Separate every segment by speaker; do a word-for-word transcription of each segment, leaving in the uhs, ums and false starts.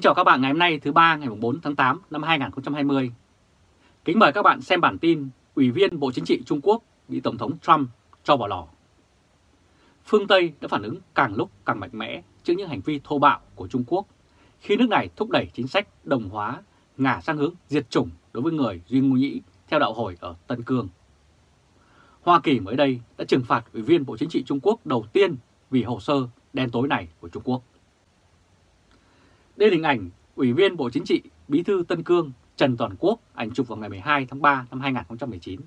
Speaker 1: Kính chào các bạn ngày hôm nay thứ ba ngày bốn tháng tám năm hai nghìn không trăm hai mươi. Kính mời các bạn xem bản tin Ủy viên Bộ Chính trị Trung Quốc bị Tổng thống Trump cho vào lò. Phương Tây đã phản ứng càng lúc càng mạnh mẽ trước những hành vi thô bạo của Trung Quốc khi nước này thúc đẩy chính sách đồng hóa ngả sang hướng diệt chủng đối với người Duy Ngô Nhĩ theo đạo Hồi ở Tân Cương. Hoa Kỳ mới đây đã trừng phạt Ủy viên Bộ Chính trị Trung Quốc đầu tiên vì hồ sơ đen tối này của Trung Quốc. Đây là hình ảnh Ủy viên Bộ Chính trị Bí thư Tân Cương Trần Toàn Quốc, ảnh chụp vào ngày mười hai tháng ba năm hai nghìn không trăm mười chín.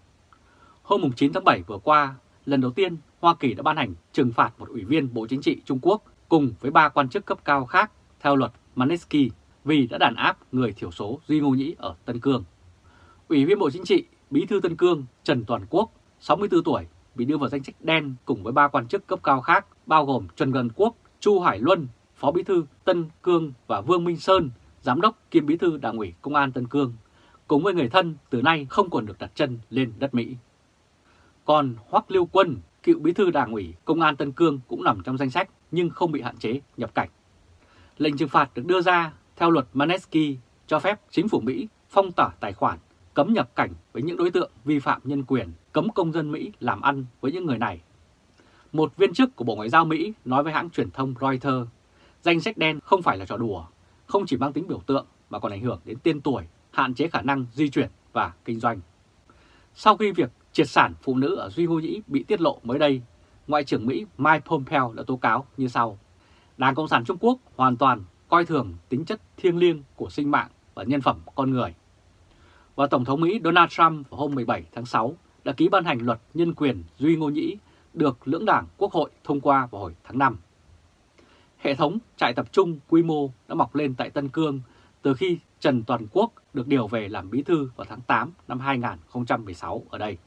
Speaker 1: Hôm chín tháng bảy vừa qua, lần đầu tiên Hoa Kỳ đã ban hành trừng phạt một Ủy viên Bộ Chính trị Trung Quốc cùng với ba quan chức cấp cao khác theo luật Magnitsky vì đã đàn áp người thiểu số Duy Ngô Nhĩ ở Tân Cương. Ủy viên Bộ Chính trị Bí thư Tân Cương Trần Toàn Quốc, sáu mươi tư tuổi, bị đưa vào danh sách đen cùng với ba quan chức cấp cao khác bao gồm Trần Gần Quốc, Chu Hải Luân, Phó Bí thư Tân Cương và Vương Minh Sơn, Giám đốc kiêm Bí thư Đảng ủy Công an Tân Cương, cùng với người thân từ nay không còn được đặt chân lên đất Mỹ. Còn Hoắc Lưu Quân, cựu Bí thư Đảng ủy Công an Tân Cương cũng nằm trong danh sách nhưng không bị hạn chế nhập cảnh. Lệnh trừng phạt được đưa ra theo luật Magnitsky cho phép chính phủ Mỹ phong tỏa tài khoản, cấm nhập cảnh với những đối tượng vi phạm nhân quyền, cấm công dân Mỹ làm ăn với những người này. Một viên chức của Bộ Ngoại giao Mỹ nói với hãng truyền thông Reuters, danh sách đen không phải là trò đùa, không chỉ mang tính biểu tượng mà còn ảnh hưởng đến tên tuổi, hạn chế khả năng di chuyển và kinh doanh. Sau khi việc triệt sản phụ nữ ở Duy Ngô Nhĩ bị tiết lộ mới đây, Ngoại trưởng Mỹ Mike Pompeo đã tố cáo như sau: Đảng Cộng sản Trung Quốc hoàn toàn coi thường tính chất thiêng liêng của sinh mạng và nhân phẩm con người. Và Tổng thống Mỹ Donald Trump vào hôm mười bảy tháng sáu đã ký ban hành luật nhân quyền Duy Ngô Nhĩ được lưỡng đảng Quốc hội thông qua vào hồi tháng năm. Hệ thống trại tập trung quy mô đã mọc lên tại Tân Cương từ khi Trần Toàn Quốc được điều về làm bí thư vào tháng tám năm hai nghìn không trăm mười sáu ở đây.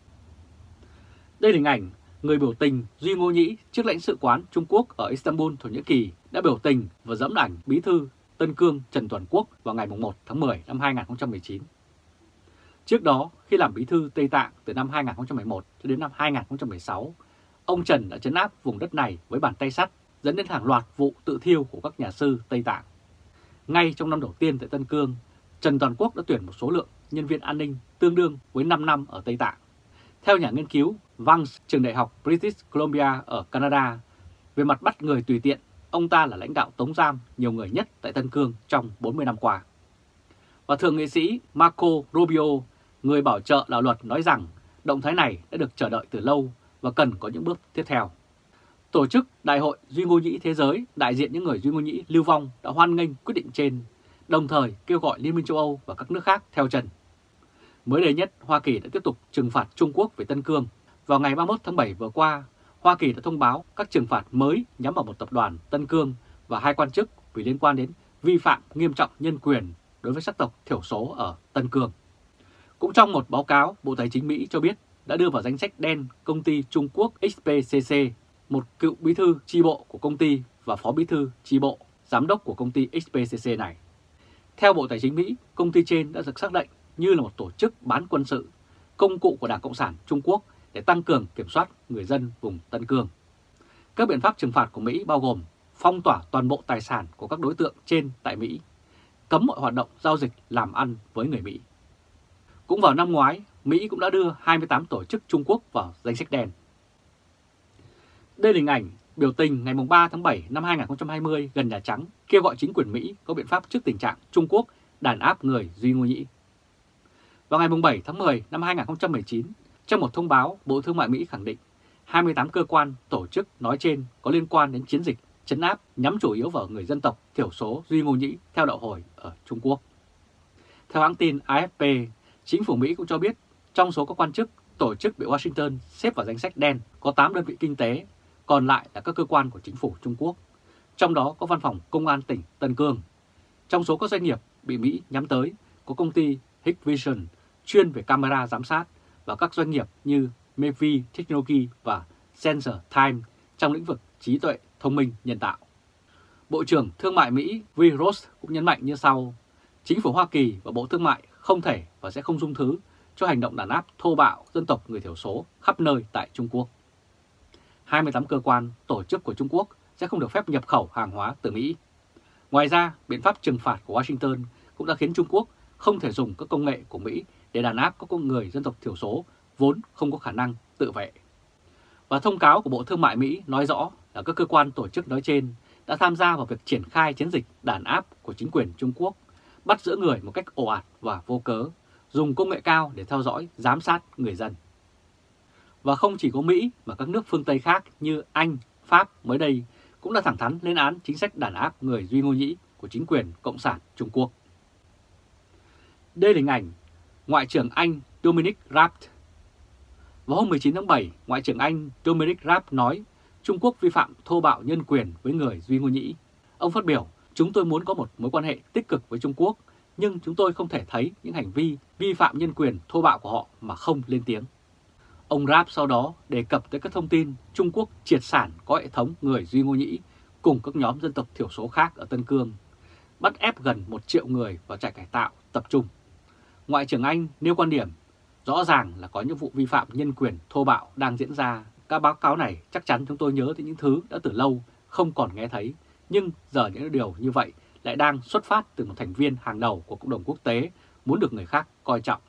Speaker 1: Đây là hình ảnh người biểu tình Duy Ngô Nhĩ trước lãnh sự quán Trung Quốc ở Istanbul, Thổ Nhĩ Kỳ đã biểu tình và giẫm ảnh bí thư Tân Cương Trần Toàn Quốc vào ngày một tháng mười năm hai nghìn không trăm mười chín. Trước đó, khi làm bí thư Tây Tạng từ năm hai nghìn không trăm mười một cho đến năm hai nghìn không trăm mười sáu, ông Trần đã trấn áp vùng đất này với bàn tay sắt, dẫn đến hàng loạt vụ tự thiêu của các nhà sư Tây Tạng. Ngay trong năm đầu tiên tại Tân Cương, Trần Toàn Quốc đã tuyển một số lượng nhân viên an ninh tương đương với năm năm ở Tây Tạng. Theo nhà nghiên cứu Vance, trường đại học British Columbia ở Canada, về mặt bắt người tùy tiện, ông ta là lãnh đạo tống giam nhiều người nhất tại Tân Cương trong bốn mươi năm qua. Và thượng nghị sĩ Marco Rubio, người bảo trợ đạo luật, nói rằng động thái này đã được chờ đợi từ lâu và cần có những bước tiếp theo. Tổ chức Đại hội Duy Ngô Nhĩ Thế giới, đại diện những người Duy Ngô Nhĩ lưu vong, đã hoan nghênh quyết định trên, đồng thời kêu gọi Liên minh châu Âu và các nước khác theo chân. Mới đây nhất, Hoa Kỳ đã tiếp tục trừng phạt Trung Quốc về Tân Cương. Vào ngày ba mươi mốt tháng bảy vừa qua, Hoa Kỳ đã thông báo các trừng phạt mới nhắm vào một tập đoàn Tân Cương và hai quan chức vì liên quan đến vi phạm nghiêm trọng nhân quyền đối với sắc tộc thiểu số ở Tân Cương. Cũng trong một báo cáo, Bộ Tài chính Mỹ cho biết đã đưa vào danh sách đen công ty Trung Quốc ích pê xê xê, một cựu bí thư chi bộ của công ty và phó bí thư chi bộ, giám đốc của công ty ích pê xê xê này. Theo Bộ Tài chính Mỹ, công ty trên đã được xác định như là một tổ chức bán quân sự, công cụ của Đảng Cộng sản Trung Quốc để tăng cường kiểm soát người dân vùng Tân Cương. Các biện pháp trừng phạt của Mỹ bao gồm phong tỏa toàn bộ tài sản của các đối tượng trên tại Mỹ, cấm mọi hoạt động giao dịch làm ăn với người Mỹ. Cũng vào năm ngoái, Mỹ cũng đã đưa hai mươi tám tổ chức Trung Quốc vào danh sách đen. Đây là hình ảnh biểu tình ngày ba tháng bảy năm hai nghìn không trăm hai mươi gần Nhà Trắng kêu gọi chính quyền Mỹ có biện pháp trước tình trạng Trung Quốc đàn áp người Duy Ngô Nhĩ. Vào ngày bảy tháng mười năm hai nghìn không trăm mười chín, trong một thông báo, Bộ Thương mại Mỹ khẳng định hai mươi tám cơ quan tổ chức nói trên có liên quan đến chiến dịch trấn áp nhắm chủ yếu vào người dân tộc thiểu số Duy Ngô Nhĩ theo đạo Hồi ở Trung Quốc. Theo hãng tin a ép pê, chính phủ Mỹ cũng cho biết trong số các quan chức, tổ chức bị Washington xếp vào danh sách đen có tám đơn vị kinh tế, còn lại là các cơ quan của chính phủ Trung Quốc, trong đó có Văn phòng Công an tỉnh Tân Cương. Trong số các doanh nghiệp bị Mỹ nhắm tới có công ty Hikvision chuyên về camera giám sát và các doanh nghiệp như Mevi Technology và Sensor Time trong lĩnh vực trí tuệ thông minh nhân tạo. Bộ trưởng Thương mại Mỹ Wilbur Ross cũng nhấn mạnh như sau: chính phủ Hoa Kỳ và Bộ Thương mại không thể và sẽ không dung thứ cho hành động đàn áp thô bạo dân tộc người thiểu số khắp nơi tại Trung Quốc. hai mươi tám cơ quan, tổ chức của Trung Quốc sẽ không được phép nhập khẩu hàng hóa từ Mỹ. Ngoài ra, biện pháp trừng phạt của Washington cũng đã khiến Trung Quốc không thể dùng các công nghệ của Mỹ để đàn áp các con người dân tộc thiểu số vốn không có khả năng tự vệ. Và thông cáo của Bộ Thương mại Mỹ nói rõ là các cơ quan tổ chức nói trên đã tham gia vào việc triển khai chiến dịch đàn áp của chính quyền Trung Quốc, bắt giữ người một cách ồ ạt và vô cớ, dùng công nghệ cao để theo dõi, giám sát người dân. Và không chỉ có Mỹ mà các nước phương Tây khác như Anh, Pháp mới đây cũng đã thẳng thắn lên án chính sách đàn áp người Duy Ngô Nhĩ của chính quyền Cộng sản Trung Quốc. Đây là hình ảnh Ngoại trưởng Anh Dominic Raab. Vào hôm mười chín tháng bảy, Ngoại trưởng Anh Dominic Raab nói Trung Quốc vi phạm thô bạo nhân quyền với người Duy Ngô Nhĩ. Ông phát biểu, chúng tôi muốn có một mối quan hệ tích cực với Trung Quốc, nhưng chúng tôi không thể thấy những hành vi vi phạm nhân quyền thô bạo của họ mà không lên tiếng. Ông Raab sau đó đề cập tới các thông tin Trung Quốc triệt sản có hệ thống người Duy Ngô Nhĩ cùng các nhóm dân tộc thiểu số khác ở Tân Cương, bắt ép gần một triệu người vào trại cải tạo tập trung. Ngoại trưởng Anh nêu quan điểm, rõ ràng là có những vụ vi phạm nhân quyền thô bạo đang diễn ra. Các báo cáo này chắc chắn chúng tôi nhớ tới những thứ đã từ lâu không còn nghe thấy, nhưng giờ những điều như vậy lại đang xuất phát từ một thành viên hàng đầu của cộng đồng quốc tế muốn được người khác coi trọng.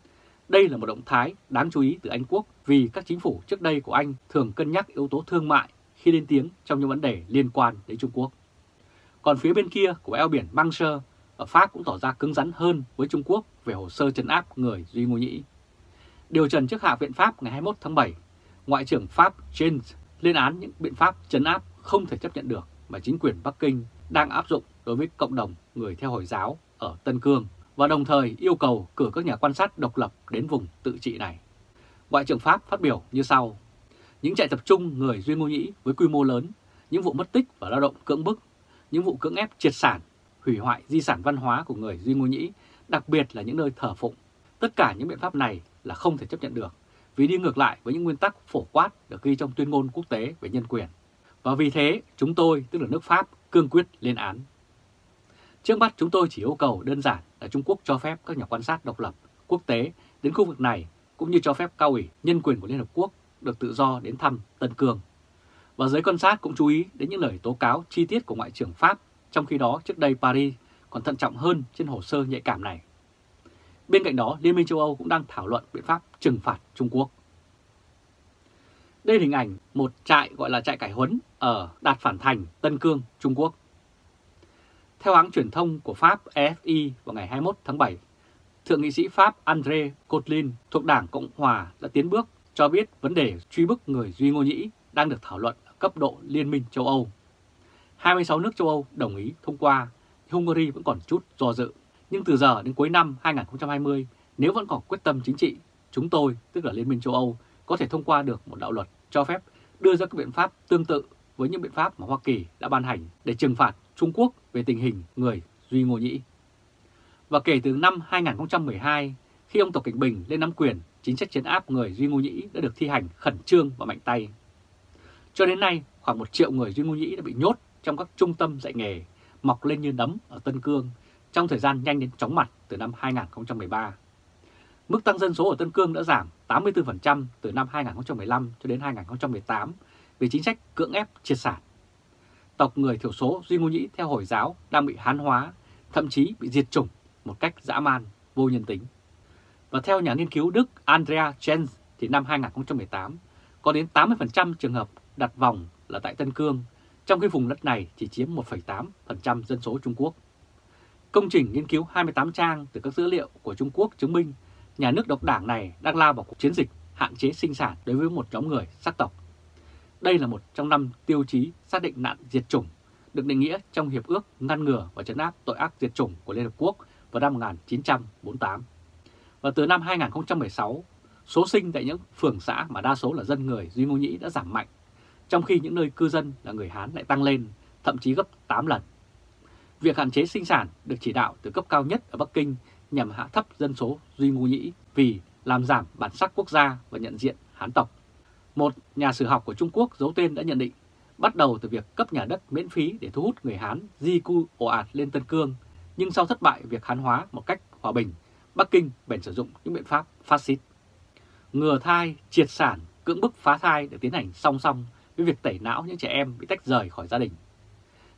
Speaker 1: Đây là một động thái đáng chú ý từ Anh Quốc vì các chính phủ trước đây của Anh thường cân nhắc yếu tố thương mại khi lên tiếng trong những vấn đề liên quan đến Trung Quốc. Còn phía bên kia của eo biển Manche, ở Pháp cũng tỏ ra cứng rắn hơn với Trung Quốc về hồ sơ trấn áp người Duy Ngô Nhĩ. Điều trần trước Hạ viện Pháp ngày hai mươi mốt tháng bảy, Ngoại trưởng Pháp Jean lên án những biện pháp trấn áp không thể chấp nhận được mà chính quyền Bắc Kinh đang áp dụng đối với cộng đồng người theo Hồi giáo ở Tân Cương và đồng thời yêu cầu cử các nhà quan sát độc lập đến vùng tự trị này. Ngoại trưởng Pháp phát biểu như sau: những trại tập trung người Duy Ngô Nhĩ với quy mô lớn, những vụ mất tích và lao động cưỡng bức, những vụ cưỡng ép triệt sản, hủy hoại di sản văn hóa của người Duy Ngô Nhĩ, đặc biệt là những nơi thờ phụng. Tất cả những biện pháp này là không thể chấp nhận được vì đi ngược lại với những nguyên tắc phổ quát được ghi trong tuyên ngôn quốc tế về nhân quyền. Và vì thế, chúng tôi, tức là nước Pháp, cương quyết lên án. Trước mắt chúng tôi chỉ yêu cầu đơn giản là Trung Quốc cho phép các nhà quan sát độc lập quốc tế đến khu vực này cũng như cho phép cao ủy nhân quyền của Liên Hợp Quốc được tự do đến thăm Tân Cương. Và giới quan sát cũng chú ý đến những lời tố cáo chi tiết của Ngoại trưởng Pháp, trong khi đó trước đây Paris còn thận trọng hơn trên hồ sơ nhạy cảm này. Bên cạnh đó, Liên minh châu Âu cũng đang thảo luận biện pháp trừng phạt Trung Quốc. Đây là hình ảnh một trại gọi là trại cải huấn ở Đạt Phản Thành, Tân Cương, Trung Quốc. Theo hãng truyền thông của Pháp A F P vào ngày hai mươi mốt tháng bảy, Thượng nghị sĩ Pháp André Cotlin thuộc Đảng Cộng Hòa đã tiến bước cho biết vấn đề truy bức người Duy Ngô Nhĩ đang được thảo luận ở cấp độ Liên minh châu Âu. hai mươi sáu nước châu Âu đồng ý thông qua, Hungary vẫn còn chút do dự. Nhưng từ giờ đến cuối năm hai nghìn không trăm hai mươi, nếu vẫn còn quyết tâm chính trị, chúng tôi, tức là Liên minh châu Âu, có thể thông qua được một đạo luật cho phép đưa ra các biện pháp tương tự với những biện pháp mà Hoa Kỳ đã ban hành để trừng phạt Trung Quốc về tình hình người Duy Ngô Nhĩ. Và kể từ năm hai nghìn không trăm mười hai, khi ông Tập Cận Bình lên nắm quyền, chính sách trấn áp người Duy Ngô Nhĩ đã được thi hành khẩn trương và mạnh tay. Cho đến nay, khoảng một triệu người Duy Ngô Nhĩ đã bị nhốt trong các trung tâm dạy nghề, mọc lên như nấm ở Tân Cương trong thời gian nhanh đến chóng mặt từ năm hai nghìn không trăm mười ba. Mức tăng dân số ở Tân Cương đã giảm tám mươi tư phần trăm từ năm hai nghìn không trăm mười lăm cho đến hai nghìn không trăm mười tám vì chính sách cưỡng ép triệt sản. Tộc người thiểu số Duy Ngô Nhĩ theo Hồi giáo đang bị hán hóa, thậm chí bị diệt chủng một cách dã man, vô nhân tính. Và theo nhà nghiên cứu Đức Andrea Jens thì năm hai nghìn không trăm mười tám, có đến tám mươi phần trăm trường hợp đặt vòng là tại Tân Cương, trong khi vùng đất này chỉ chiếm một phẩy tám phần trăm dân số Trung Quốc. Công trình nghiên cứu hai mươi tám trang từ các dữ liệu của Trung Quốc chứng minh nhà nước độc đảng này đang lao vào cuộc chiến dịch hạn chế sinh sản đối với một nhóm người sắc tộc. Đây là một trong năm tiêu chí xác định nạn diệt chủng được định nghĩa trong Hiệp ước ngăn ngừa và trấn áp tội ác diệt chủng của Liên Hợp Quốc vào năm một nghìn chín trăm bốn mươi tám. Và từ năm hai nghìn không trăm mười sáu, số sinh tại những phường xã mà đa số là dân người Duy Ngô Nhĩ đã giảm mạnh, trong khi những nơi cư dân là người Hán lại tăng lên, thậm chí gấp tám lần. Việc hạn chế sinh sản được chỉ đạo từ cấp cao nhất ở Bắc Kinh nhằm hạ thấp dân số Duy Ngô Nhĩ vì làm giảm bản sắc quốc gia và nhận diện Hán tộc. Một nhà sử học của Trung Quốc giấu tên đã nhận định, bắt đầu từ việc cấp nhà đất miễn phí để thu hút người Hán di cư ồ ạt lên Tân Cương, nhưng sau thất bại việc Hán hóa một cách hòa bình, Bắc Kinh bèn sử dụng những biện pháp phát xít. Ngừa thai, triệt sản, cưỡng bức phá thai được tiến hành song song với việc tẩy não những trẻ em bị tách rời khỏi gia đình.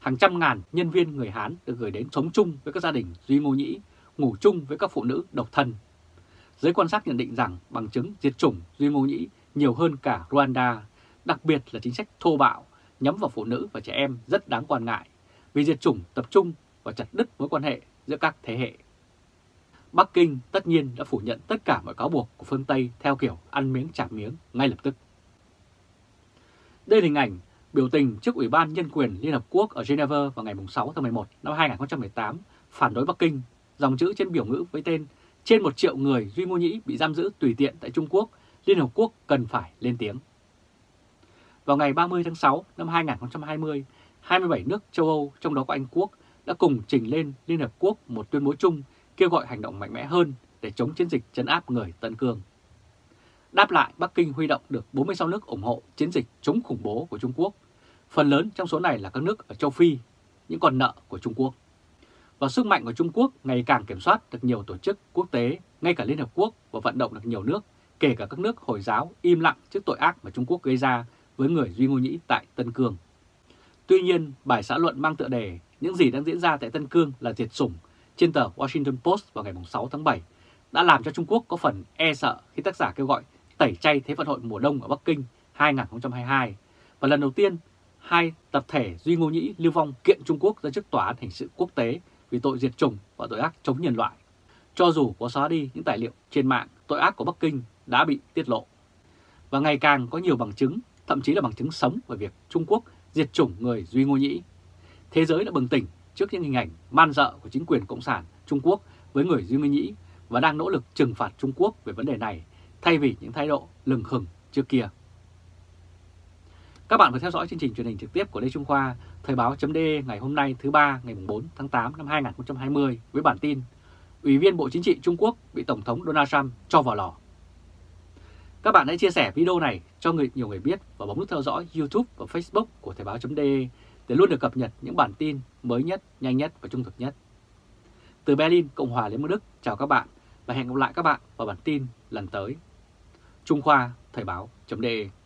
Speaker 1: hàng trăm ngàn nhân viên người Hán được gửi đến sống chung với các gia đình Duy Ngô Nhĩ, ngủ chung với các phụ nữ độc thân. Giới quan sát nhận định rằng bằng chứng diệt chủng Duy Ngô Nhĩ nhiều hơn cả Rwanda, đặc biệt là chính sách thô bạo nhắm vào phụ nữ và trẻ em rất đáng quan ngại, vì diệt chủng tập trung và chặt đứt mối quan hệ giữa các thế hệ. Bắc Kinh tất nhiên đã phủ nhận tất cả mọi cáo buộc của phương Tây theo kiểu ăn miếng trả miếng ngay lập tức. Đây là hình ảnh biểu tình trước Ủy ban Nhân quyền Liên Hợp Quốc ở Geneva vào ngày sáu tháng mười một năm hai nghìn không trăm mười tám phản đối Bắc Kinh, dòng chữ trên biểu ngữ với tên trên một triệu người Duy Ngô Nhĩ bị giam giữ tùy tiện tại Trung Quốc, Liên Hợp Quốc cần phải lên tiếng. Vào ngày ba mươi tháng sáu năm hai nghìn không trăm hai mươi, hai mươi bảy nước châu Âu, trong đó có Anh Quốc, đã cùng trình lên Liên Hợp Quốc một tuyên bố chung kêu gọi hành động mạnh mẽ hơn để chống chiến dịch trấn áp người Tân Cương. Đáp lại, Bắc Kinh huy động được bốn mươi sáu nước ủng hộ chiến dịch chống khủng bố của Trung Quốc. Phần lớn trong số này là các nước ở châu Phi, những con nợ của Trung Quốc. Và sức mạnh của Trung Quốc ngày càng kiểm soát được nhiều tổ chức quốc tế, ngay cả Liên Hợp Quốc, và vận động được nhiều nước, kể cả các nước Hồi giáo, im lặng trước tội ác mà Trung Quốc gây ra với người Duy Ngô Nhĩ tại Tân Cương. Tuy nhiên, bài xã luận mang tựa đề "Những gì đang diễn ra tại Tân Cương là diệt chủng" trên tờ Washington Post vào ngày sáu tháng bảy đã làm cho Trung Quốc có phần e sợ khi tác giả kêu gọi tẩy chay Thế vận hội mùa đông ở Bắc Kinh hai nghìn không trăm hai mươi hai, và lần đầu tiên hai tập thể Duy Ngô Nhĩ lưu vong kiện Trung Quốc ra trước tòa án hình sự quốc tế vì tội diệt chủng và tội ác chống nhân loại. Cho dù có xóa đi những tài liệu trên mạng, tội ác của Bắc Kinh đã bị tiết lộ. Và ngày càng có nhiều bằng chứng, thậm chí là bằng chứng sống về việc Trung Quốc diệt chủng người Duy Ngô Nhĩ. Thế giới đã bừng tỉnh trước những hình ảnh man dợ của chính quyền Cộng sản Trung Quốc với người Duy Ngô Nhĩ và đang nỗ lực trừng phạt Trung Quốc về vấn đề này thay vì những thái độ lừng khừng trước kia. Các bạn vừa theo dõi chương trình truyền hình trực tiếp của Lê Trung Khoa, Thời báo.de ngày hôm nay thứ ba ngày bốn tháng tám năm hai nghìn không trăm hai mươi với bản tin Ủy viên Bộ Chính trị Trung Quốc bị Tổng thống Donald Trump cho vào lò. Các bạn hãy chia sẻ video này cho người nhiều người biết và bấm nút theo dõi YouTube và Facebook của Thời báo.de để luôn được cập nhật những bản tin mới nhất, nhanh nhất và trung thực nhất. Từ Berlin, Cộng hòa Liên bang Đức, chào các bạn và hẹn gặp lại các bạn vào bản tin lần tới. Trung Khoa, Thời báo.de